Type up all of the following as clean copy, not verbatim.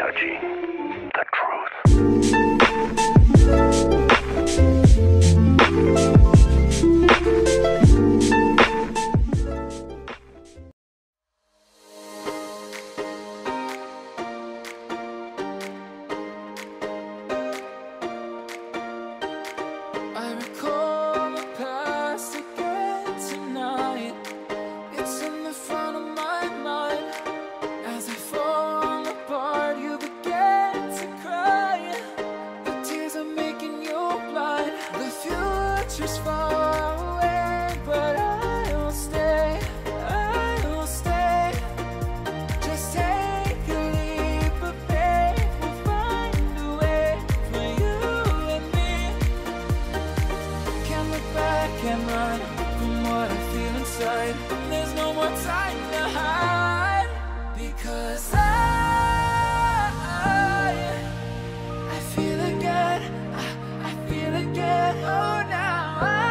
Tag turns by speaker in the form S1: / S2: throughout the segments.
S1: touching the truth.
S2: I recall the past again tonight. It's in the front of my mind. As I fall apart, you begin to cry. The tears are making you blind. The future's far away, but I'll stay, I'll stay. Just take a leap of faith. We'll find a way for you and me. Can't look back and run from what I feel inside. There's no more time to hide, because I feel again, I feel again. Oh, now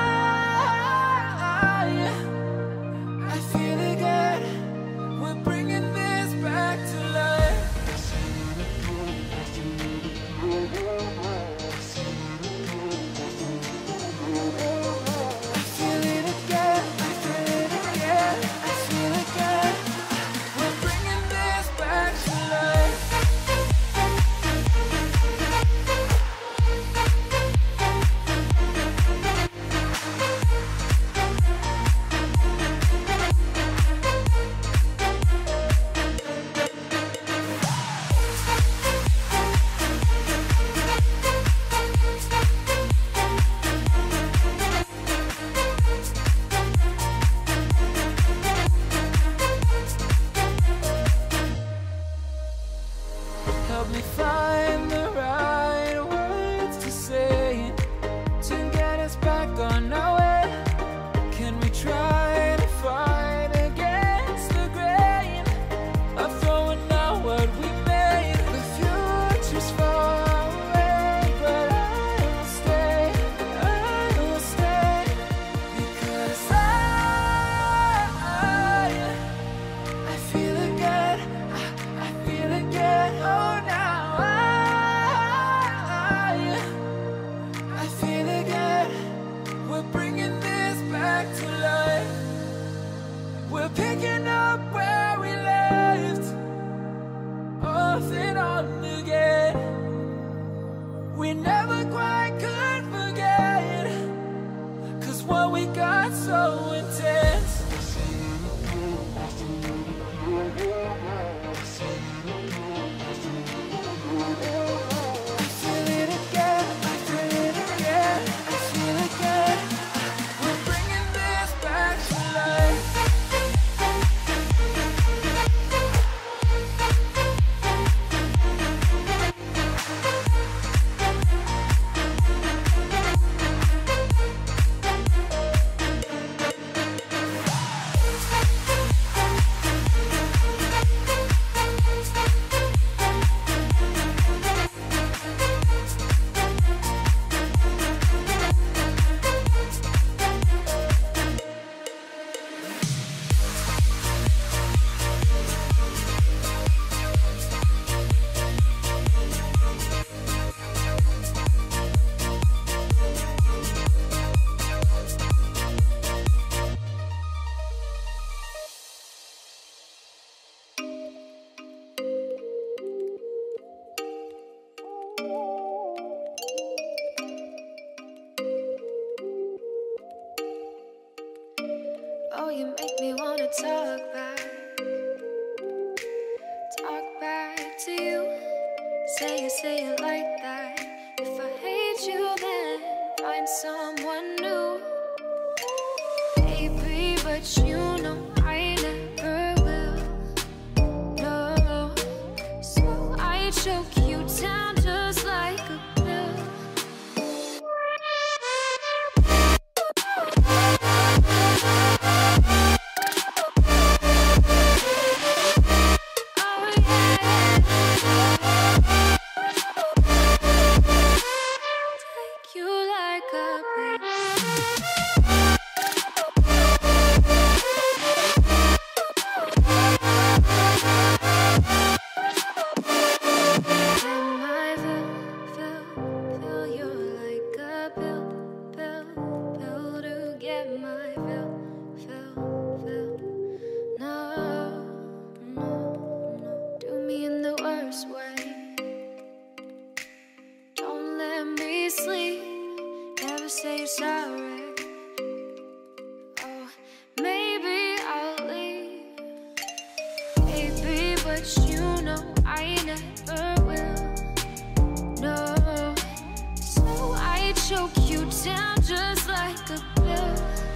S2: I feel again. We're bringing this back to life. I feel it again, I feel it again, I feel again. We're bringing this back to life. Help me find the right words to say to get us back on our way. Can we try to fight against the grain of throwing out what we made? The future's far away, but I'll stay, I'll stay. Because I feel again, I feel again. Oh, now I feel again. We're bringing this back to life. We're picking up where we left off and on again. We never quite could forget, 'cause what we got so intense. I feel it again, I feel it again, I feel again. We're bringing this back to life.
S3: Oh, you make me wanna talk back to you. Say it like that. If I hate you, then find someone new. Baby, but you know I never will. No, so I choke you down just like a pill. You like a never will. No, so I choke you down just like a pill.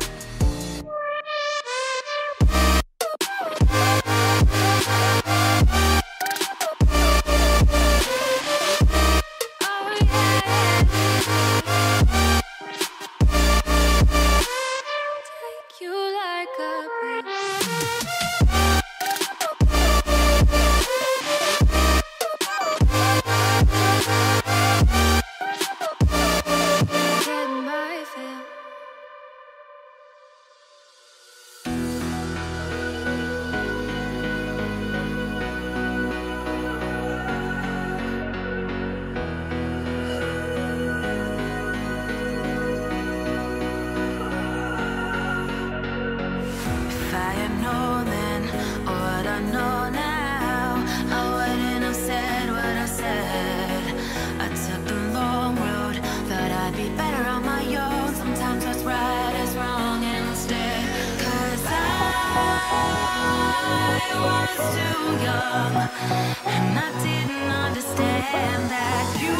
S3: I was too young, and I didn't understand that you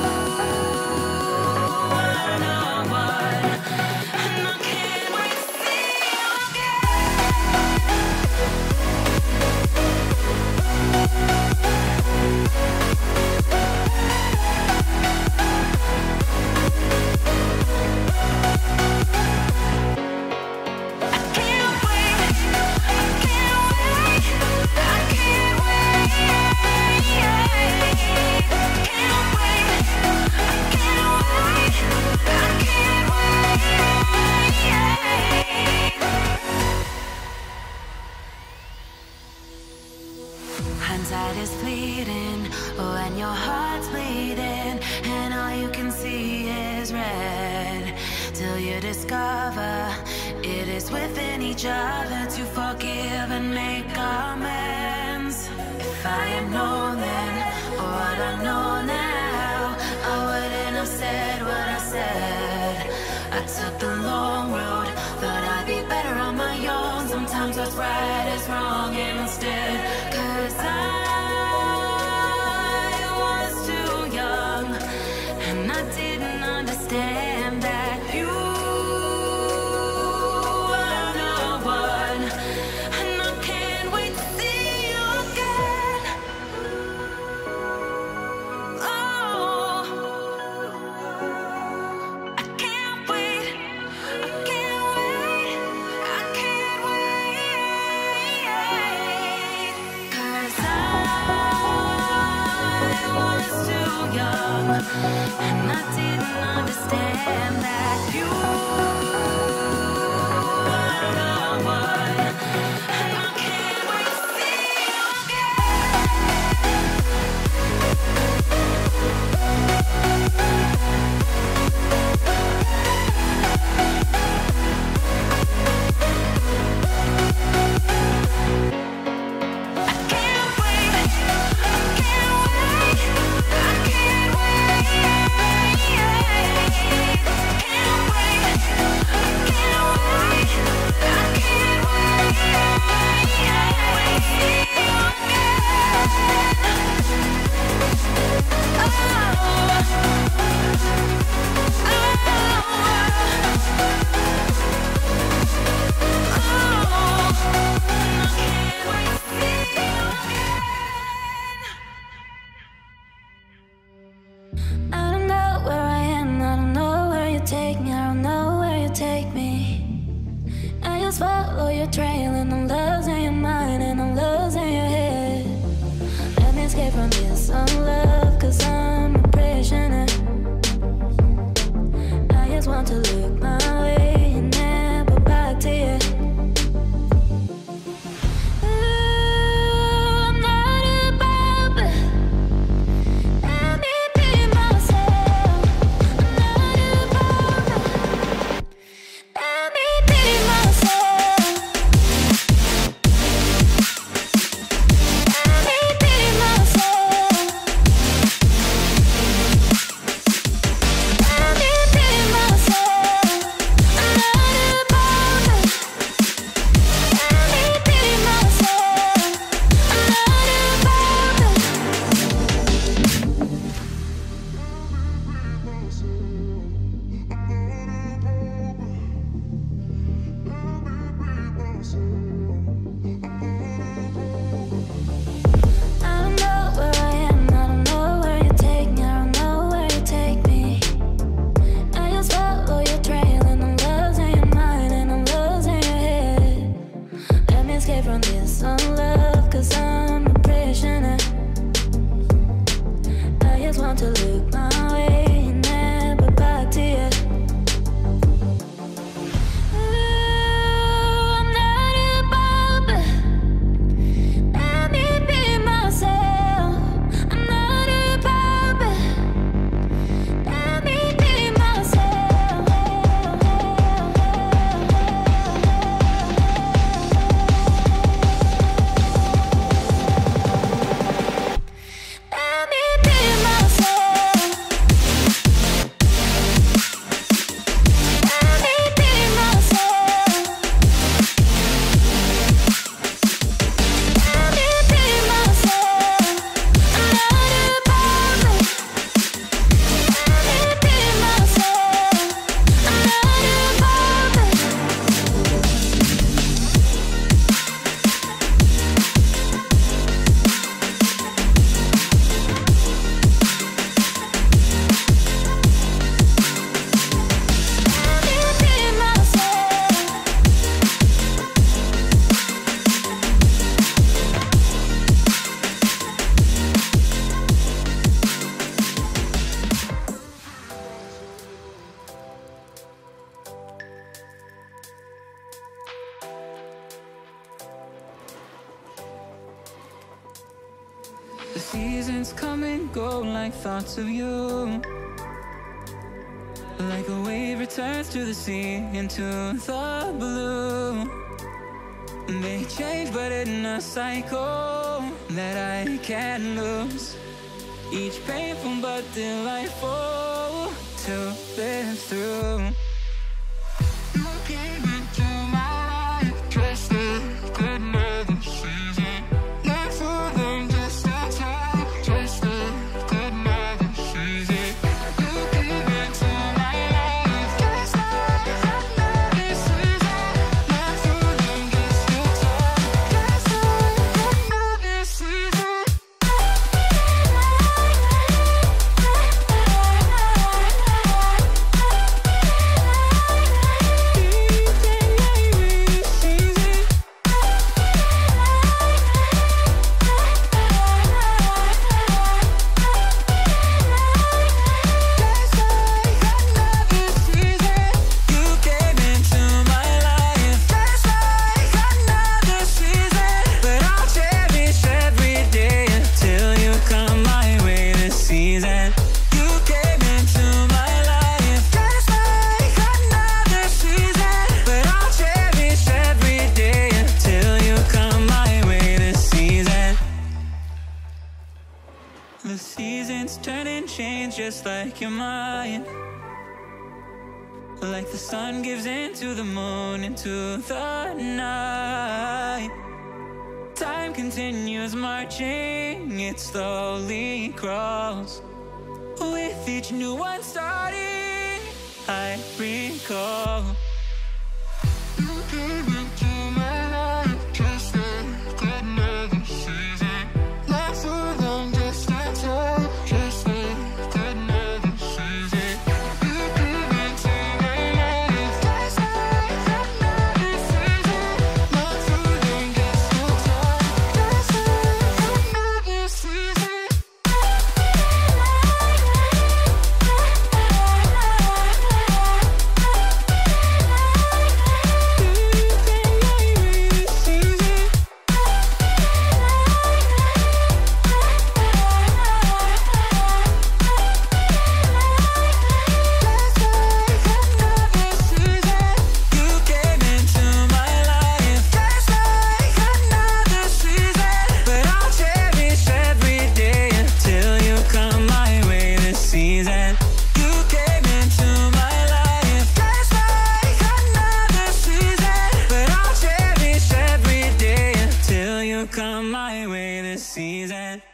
S3: were the one, and I can't wait to see you hindsight is fleeting, oh, and your heart's bleeding, and all you can see is red, till you discover it is within each other to forgive and make amends. If I had known then, or what I know now, I wouldn't have said what I said. I took the long road, thought I'd be better on my own. Sometimes what's right is wrong instead, 'cause I was too young, and I didn't understand that you were the one, and I can't wait to see you again. Oh, I can't wait, I can't wait, I can't wait, 'cause I was too young, and I didn't understand that you were the one, and I can't wait to see you again.
S2: The seasons come and go like thoughts of you. Like a wave returns to the sea, into the blue. They change but in a cycle that I can't lose. Each painful but delightful to live through. You came into my life just like another season. Not for them, just a time, just like another season. You came into my life just like another season. Not for them, just a time, just like another season. The seasons turn and change just like your mind. Like the sun gives into the moon, into the night. Time continues marching, it slowly crawls. With each new one starting, I recall. You came into my life just like another season. Not for long, just a time, just like another season. You came into my life just like another season. Not for long, just a time, just like another season. Come my way this season.